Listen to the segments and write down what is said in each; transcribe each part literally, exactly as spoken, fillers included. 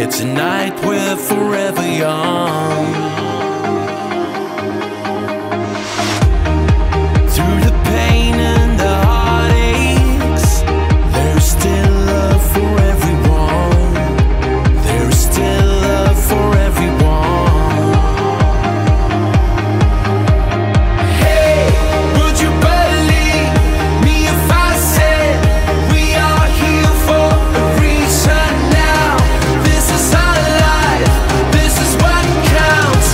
but tonight we're forever young. Through the pain and the heartaches, there's still love for everyone. There's still love for everyone. Hey, would you believe me if I said we are here for a reason now? This is our life, this is what counts.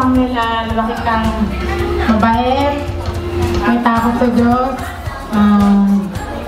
Samuel, uh, lumaki kang mabait, may takot sa Diyos, um,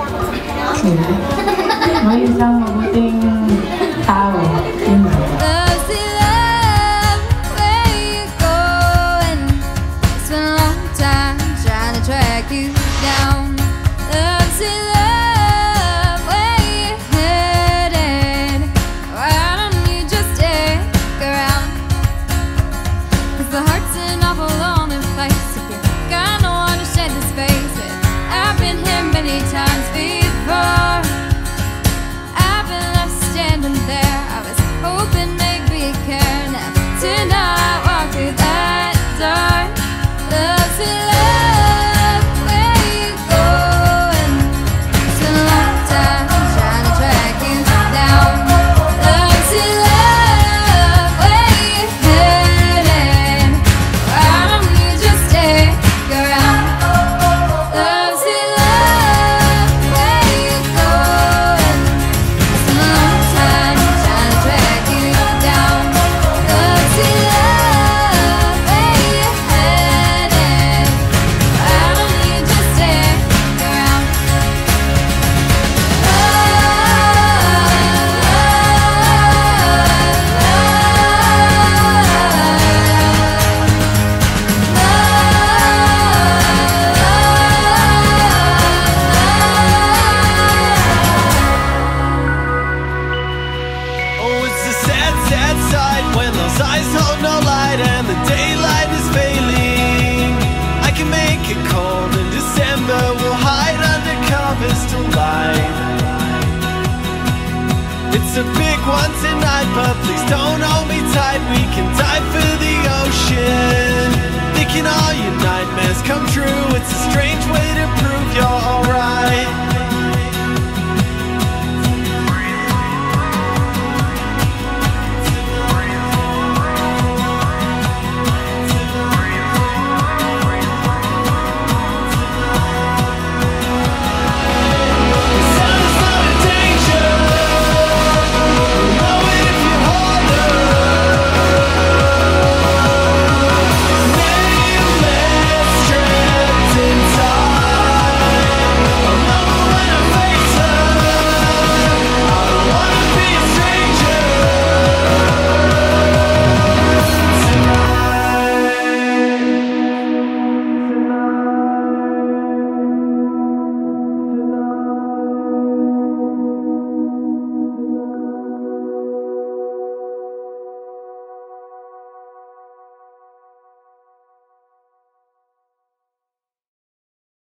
may isang mabuting tao. Yun. Love's the love, where you going? It's been a long time trying to track you down. Love's the love, where you headed? Why don't you just stick around? 'Cause the heart's an awful lonely place. If you kinda wanna shed this face, I've been here many times before. I've been left standing there. I was hoping maybe you care now. Tonight, walk through that door. Love's the love, where you going? It's been a long time trying to track you down. Love's the love, where you headed? Why don't you just stick around? Love's the love, where you going? It's been a long time trying to track you down. Love's the love, where you headed? Why don't you just stick around? Oh, it's a sad, sad sight when those eyes hold no light and the daylight is failing. I can make it cold in December, we'll hide under covers till light. It's a big one tonight, but please don't hold me tight. We can dive for the ocean, thinking all your nightmares come true. It's a strange